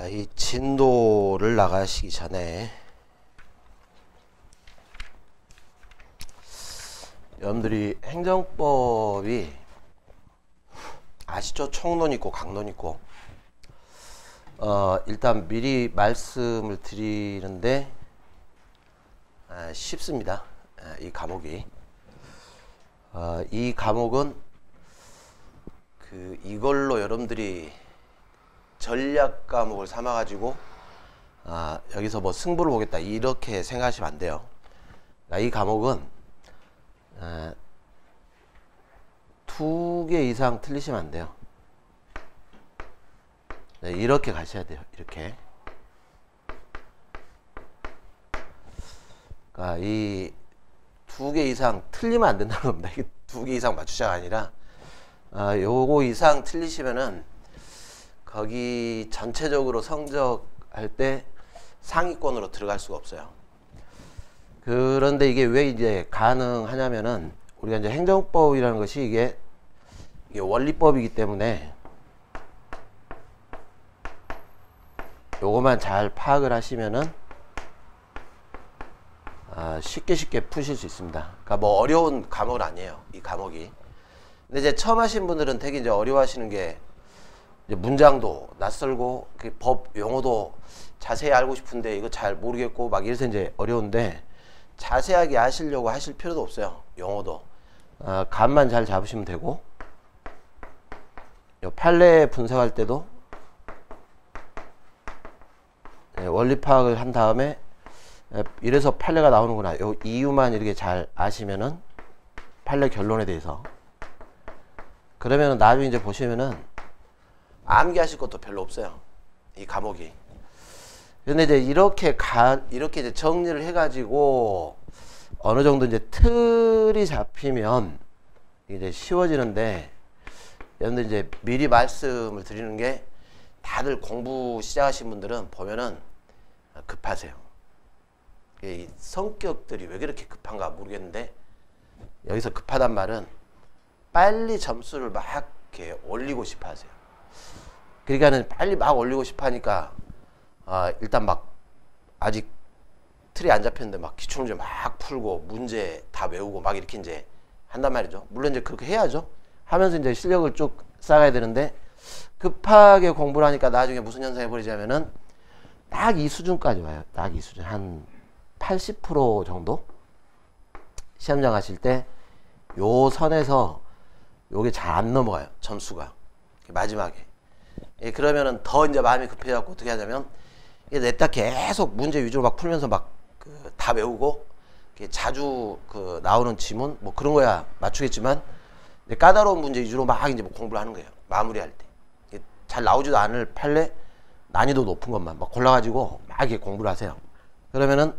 이 진도를 나가시기 전에 여러분들이 행정법이 아시죠? 총론 있고 강론 있고. 일단 미리 말씀을 드리는데 쉽습니다. 이 과목이. 이 과목은 이걸로 여러분들이 전략 과목을 삼아 가지고 여기서 뭐 승부를 보겠다 이렇게 생각하시면 안 돼요. 이 과목은 2개 이상 틀리시면 안 돼요. 네, 이렇게 가셔야 돼요. 이렇게. 그러니까 이 2개 이상 틀리면 안 된다는 겁니다. 이게 2개 이상 맞추자가 아니라 요거 이상 틀리시면은 거기 전체적으로 성적할 때 상위권으로 들어갈 수가 없어요. 그런데 이게 왜 이제 가능하냐면은 우리가 이제 행정법이라는 것이 이게 원리법이기 때문에 요거만 잘 파악을 하시면은 쉽게 푸실 수 있습니다. 그러니까 뭐 어려운 과목은 아니에요. 이 과목이. 근데 이제 처음 하신 분들은 되게 이제 어려워하시는 게 이제 문장도 낯설고 법 용어도 자세히 알고 싶은데 이거 잘 모르겠고 막 이래서 이제 어려운데 자세하게 아시려고 하실 필요도 없어요. 용어도 감만 잘 잡으시면 되고 요 판례 분석할 때도 원리 파악을 한 다음에 이래서 판례가 나오는구나 요 이유만 이렇게 잘 아시면은 판례 결론에 대해서 그러면은 나중에 이제 보시면은 암기하실 것도 별로 없어요. 이 과목이. 근데 이제 이렇게 이제 정리를 해가지고 어느 정도 이제 틀이 잡히면 이제 쉬워지는데 여러분들 이제 미리 말씀을 드리는 게 다들 공부 시작하신 분들은 보면은 급하세요. 이 성격들이 왜 그렇게 급한가 모르겠는데 여기서 급하단 말은 빨리 점수를 막 이렇게 올리고 싶어 하세요. 그러니까는 빨리 막 올리고 싶어 하니까 일단 막 아직 틀이 안 잡혔는데 막 기출문제 막 풀고 문제 다 외우고 막 이렇게 이제 한단 말이죠. 물론 이제 그렇게 해야죠. 하면서 이제 실력을 쭉 쌓아야 되는데 급하게 공부를 하니까 나중에 무슨 현상이 벌어지냐면은 딱 이 수준까지 와요. 딱 이 수준. 한 80% 정도? 시험장 하실 때 요 선에서 요게 잘 안 넘어가요. 점수가. 마지막에. 그러면은 더 이제 마음이 급해갖고 어떻게 하냐면 냈다 계속 문제 위주로 막 풀면서 막 다 외우고 자주 나오는 지문 뭐 그런 거야 맞추겠지만 까다로운 문제 위주로 막 이제 뭐 공부를 하는 거예요. 마무리할 때. 잘 나오지도 않을 판례 난이도 높은 것만 막 골라가지고 막 이렇게 공부를 하세요. 그러면은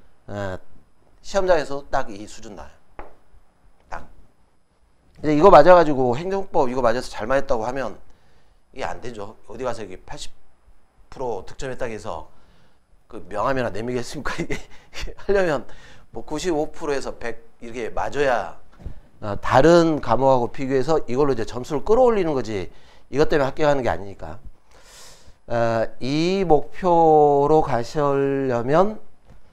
시험장에서 딱 이 수준 나와요. 딱. 이제 이거 맞아가지고 행정법 이거 맞아서 잘 맞았다고 하면 이게 안 되죠. 어디 가서 이게 80% 득점했다고 해서 그 명함이나 내미겠습니까? 이게 하려면 뭐 95%에서 100 이렇게 맞아야 다른 과목하고 비교해서 이걸로 이제 점수를 끌어올리는 거지 이것 때문에 합격하는 게 아니니까. 이 목표로 가시려면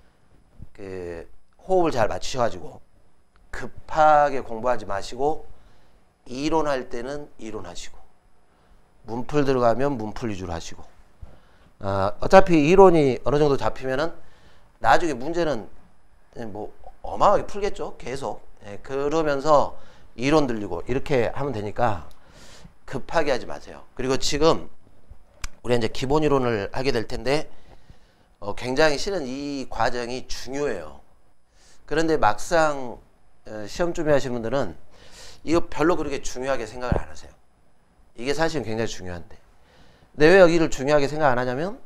호흡을 잘 맞추셔가지고 급하게 공부하지 마시고 이론할 때는 이론하시고 문풀 들어가면 문풀 위주로 하시고 어차피 이론이 어느 정도 잡히면은 나중에 문제는 뭐 어마어마하게 풀겠죠. 계속. 그러면서 이론 들리고 이렇게 하면 되니까 급하게 하지 마세요. 그리고 지금 우리 이제 기본 이론을 하게 될 텐데 굉장히 실은 이 과정이 중요해요. 그런데 막상 시험 준비하시는 분들은 이거 별로 그렇게 중요하게 생각을 안 하세요. 이게 사실은 굉장히 중요한데. 근데 왜 여기를 중요하게 생각 안 하냐면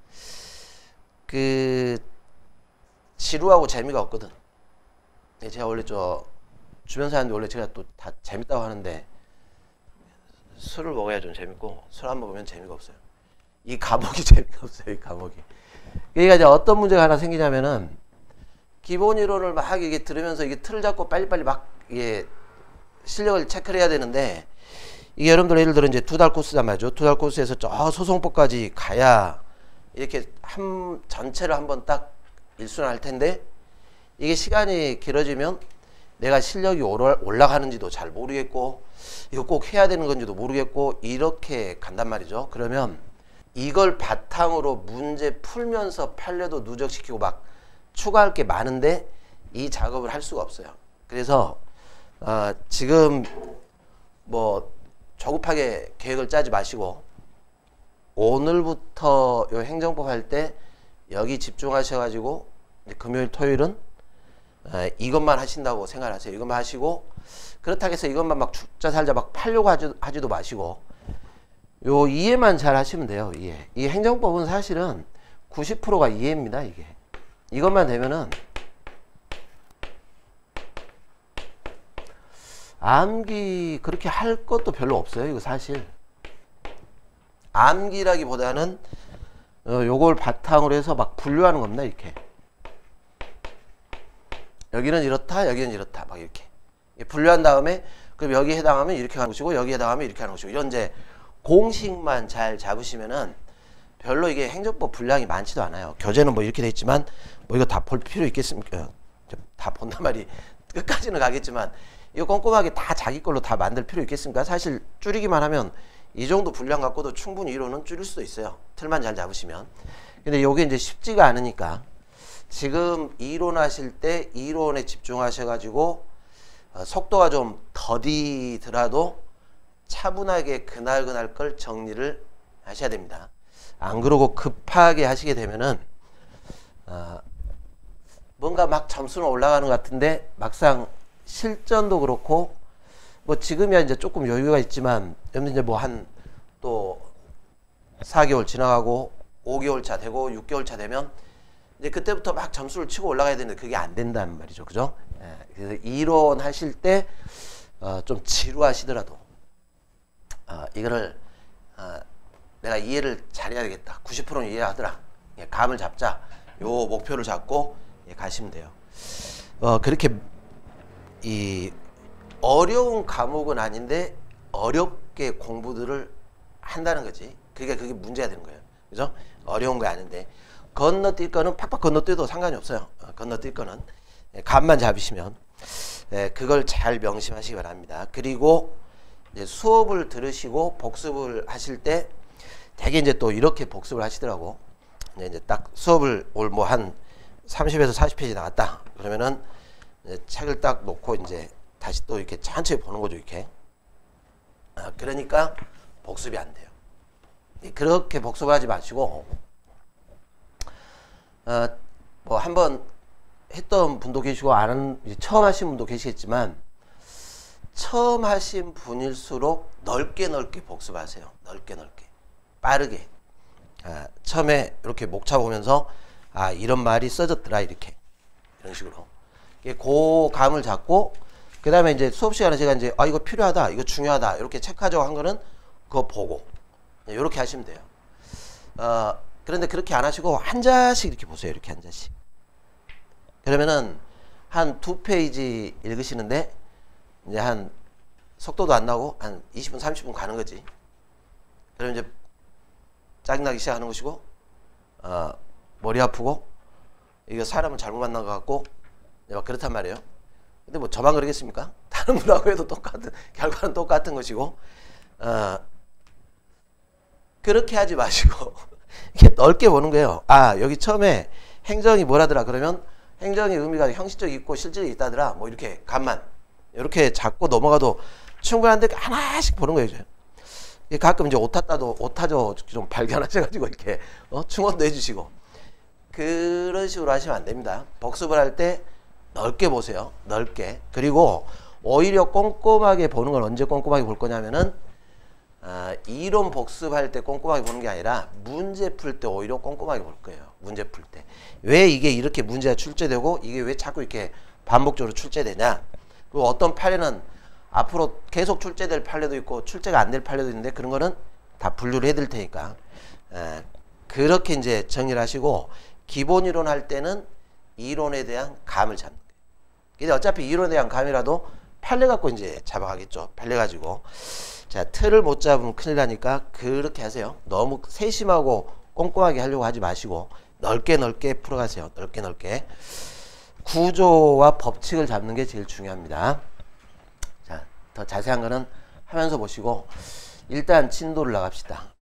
지루하고 재미가 없거든. 제가 원래 주변 사람들 원래 제가 또 다 재밌다고 하는데 술을 먹어야 좀 재밌고 술 안 먹으면 재미가 없어요. 이 과목이 재미가 없어요. 이 과목이. 그러니까 이제 어떤 문제가 하나 생기냐면은 기본 이론을 막 이게 들으면서 이게 틀을 잡고 빨리빨리 막 이게 실력을 체크를 해야 되는데 이게 여러분들 예를 들어 이제 2달 코스단 말이죠. 2달 코스에서 저 소송법까지 가야 이렇게 전체를 한번 딱 일순할 텐데 이게 시간이 길어지면 내가 실력이 올라가는지도 잘 모르겠고 이거 꼭 해야 되는 건지도 모르겠고 이렇게 간단 말이죠. 그러면 이걸 바탕으로 문제 풀면서 판례도 누적시키고 막 추가할 게 많은데 이 작업을 할 수가 없어요. 그래서 지금 뭐 조급하게 계획을 짜지 마시고 오늘부터 요 행정법 할 때 여기 집중하셔가지고 금요일 토요일은 이것만 하신다고 생각하세요. 이것만 하시고 그렇다고 해서 이것만 막 죽자 살자 막 팔려고 하지도 마시고 요 이해만 잘 하시면 돼요. 이해. 이 행정법은 사실은 90%가 이해입니다. 이게 이것만 되면은 암기 그렇게 할 것도 별로 없어요. 이거 사실 암기라기보다는 요걸 바탕으로 해서 막 분류하는 겁니다. 이렇게 여기는 이렇다 여기는 이렇다 막 이렇게 분류한 다음에 그럼 여기에 해당하면 이렇게 하는 것이고 여기에 해당하면 이렇게 하는 것이고 이런 이제 공식만 잘 잡으시면은 별로 이게 행정법 분량이 많지도 않아요. 교재는 뭐 이렇게 돼 있지만 뭐 이거 다 볼 필요 있겠습니까? 다 본단 말이 끝까지는 가겠지만 이거 꼼꼼하게 다 자기 걸로 다 만들 필요 있겠습니까? 사실 줄이기만 하면 이 정도 분량 갖고도 충분히 이론은 줄일 수도 있어요. 틀만 잘 잡으시면. 근데 요게 이제 쉽지가 않으니까 지금 이론하실 때 이론에 집중하셔가지고 속도가 좀 더디더라도 차분하게 그날 걸 정리를 하셔야 됩니다. 안 그러고 급하게 하시게 되면은 뭔가 막 점수는 올라가는 것 같은데 막상 실전도 그렇고 뭐 지금이야 이제 조금 여유가 있지만 여러분 이제 뭐 한 또 4개월 지나가고 5개월 차 되고 6개월 차 되면 이제 그때부터 막 점수를 치고 올라가야 되는데 그게 안 된다는 말이죠. 그죠? 예, 그래서 이론 하실 때 좀 지루하시더라도 이거를 내가 이해를 잘해야 되겠다. 90%는 이해하더라. 예, 감을 잡자. 요 목표를 잡고 예, 가시면 돼요. 그렇게 이 어려운 과목은 아닌데 어렵게 공부들을 한다는 거지. 그게 문제가 되는 거예요. 그죠? 어려운 거 아닌데 건너뛸 거는 팍팍 건너뛰어도 상관이 없어요. 건너뛸 거는 감만 잡으시면 그걸 잘 명심하시기 바랍니다. 그리고 이제 수업을 들으시고 복습을 하실 때 되게 이제 또 이렇게 복습을 하시더라고. 이제 딱 수업을 올 뭐 한 30에서 40페이지 나왔다. 그러면은 이제 책을 딱 놓고 이제 다시 또 이렇게 천천히 보는 거죠. 이렇게. 그러니까 복습이 안 돼요. 그렇게 복습하지 마시고 뭐 한번 했던 분도 계시고 처음 하신 분도 계시겠지만 처음 하신 분일수록 넓게 복습하세요. 넓게 빠르게 처음에 이렇게 목차 보면서 이런 말이 써졌더라 이렇게 이런 식으로 그 감을 잡고 그 다음에 이제 수업 시간에 제가 이제 이거 필요하다 이거 중요하다 이렇게 체크하자고 한 거는 그거 보고 이렇게 하시면 돼요. 그런데 그렇게 안 하시고 한 자씩 이렇게 보세요. 이렇게 한 자씩. 그러면은 한 2페이지 읽으시는데 이제 한 속도도 안 나고 한 20분 30분 가는 거지. 그러면 이제 짜증나기 시작하는 것이고 머리 아프고 이거 사람을 잘못 만난 것 같고 막 그렇단 말이에요. 근데 뭐 저만 그러겠습니까? 다른 분하고 해도 똑같은 결과는 똑같은 것이고 그렇게 하지 마시고 이렇게 넓게 보는 거예요. 여기 처음에 행정이 뭐라더라 그러면 행정의 의미가 형식적이 있고 실질이 있다더라 뭐 이렇게 감만 이렇게 잡고 넘어가도 충분한데 하나씩 보는 거예요. 이제. 가끔 이제 오타도 좀 발견하셔가지고 이렇게 충원도 해주시고 그런 식으로 하시면 안 됩니다. 복습을 할 때 넓게 보세요. 넓게. 그리고 오히려 꼼꼼하게 보는 건 언제 꼼꼼하게 볼 거냐면은 이론 복습할 때 꼼꼼하게 보는 게 아니라 문제 풀 때 오히려 꼼꼼하게 볼 거예요. 문제 풀 때. 왜 이게 이렇게 문제가 출제되고 이게 왜 자꾸 이렇게 반복적으로 출제되냐. 그리고 어떤 판례는 앞으로 계속 출제될 판례도 있고 출제가 안 될 판례도 있는데 그런 거는 다 분류를 해드릴 테니까 그렇게 이제 정리를 하시고 기본 이론 할 때는 이론에 대한 감을 잡는 거예요. 근데 어차피 이론에 대한 감이라도 판례 갖고 이제 잡아가겠죠. 판례 가지고. 자, 틀을 못 잡으면 큰일 나니까 그렇게 하세요. 너무 세심하고 꼼꼼하게 하려고 하지 마시고 넓게 넓게 풀어가세요. 넓게 넓게. 구조와 법칙을 잡는 게 제일 중요합니다. 자, 더 자세한 거는 하면서 보시고 일단 진도를 나갑시다.